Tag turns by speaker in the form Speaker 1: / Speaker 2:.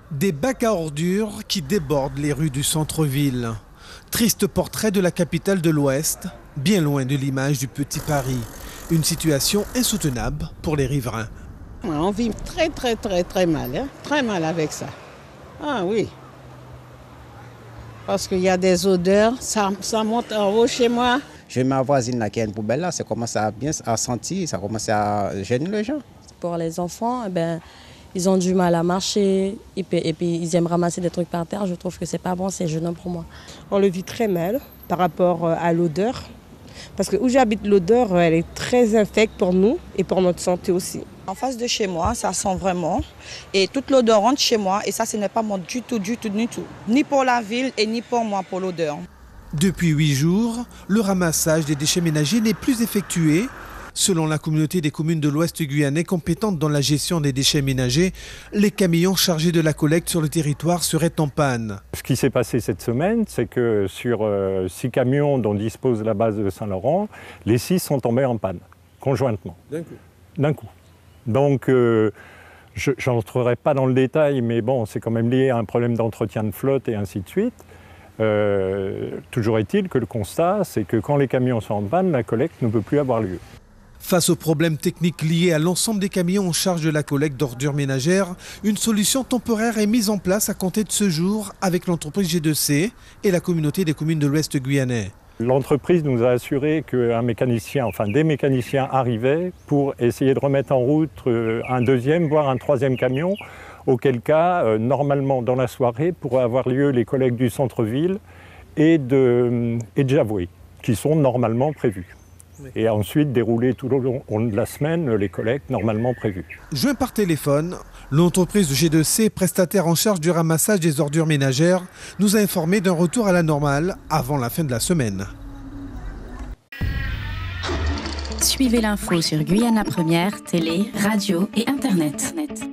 Speaker 1: Des bacs à ordures qui débordent les rues du centre-ville. Triste portrait de la capitale de l'Ouest, bien loin de l'image du petit Paris. Une situation insoutenable pour les riverains.
Speaker 2: On vit très mal, hein? Très mal avec ça. Ah oui. Parce qu'il y a des odeurs, ça monte en haut chez moi.
Speaker 3: Je ma voisine là qui a une poubelle là, ça commence à bien à sentir, ça commence à gêner les gens.
Speaker 4: Pour les enfants, ils ont du mal à marcher et puis ils aiment ramasser des trucs par terre. Je trouve que c'est pas bon, c'est gênant pour moi.
Speaker 5: On le vit très mal par rapport à l'odeur. Parce que où j'habite, l'odeur, elle est très infecte pour nous et pour notre santé aussi.
Speaker 6: En face de chez moi, ça sent vraiment. Et toute l'odeur rentre chez moi et ça, ce n'est pas bon du tout. Ni pour la ville et ni pour moi, pour l'odeur.
Speaker 1: Depuis 8 jours, le ramassage des déchets ménagers n'est plus effectué. Selon la communauté des communes de l'Ouest guyanais compétente dans la gestion des déchets ménagers, les camions chargés de la collecte sur le territoire seraient en panne.
Speaker 7: Ce qui s'est passé cette semaine, c'est que sur 6 camions dont dispose la base de Saint-Laurent, les 6 sont tombés en panne, conjointement. D'un coup. Donc, je n'entrerai pas dans le détail, mais bon, c'est quand même lié à un problème d'entretien de flotte et ainsi de suite. Toujours est-il que le constat, c'est que quand les camions sont en panne, la collecte ne peut plus avoir lieu.
Speaker 1: Face aux problèmes techniques liés à l'ensemble des camions en charge de la collecte d'ordures ménagères, une solution temporaire est mise en place à compter de ce jour avec l'entreprise G2C et la communauté des communes de l'Ouest guyanais.
Speaker 7: L'entreprise nous a assuré qu'un mécanicien, enfin des mécaniciens arrivaient pour essayer de remettre en route un deuxième, voire un troisième camion, auquel cas, normalement dans la soirée, pourraient avoir lieu les collectes du centre-ville et de Javoué, qui sont normalement prévues. Et ensuite dérouler tout au long de la semaine les collectes normalement prévues.
Speaker 1: Joint par téléphone, l'entreprise de G2C, prestataire en charge du ramassage des ordures ménagères, nous a informé d'un retour à la normale avant la fin de la semaine.
Speaker 8: Suivez l'info sur Guyana Première, télé, radio et internet.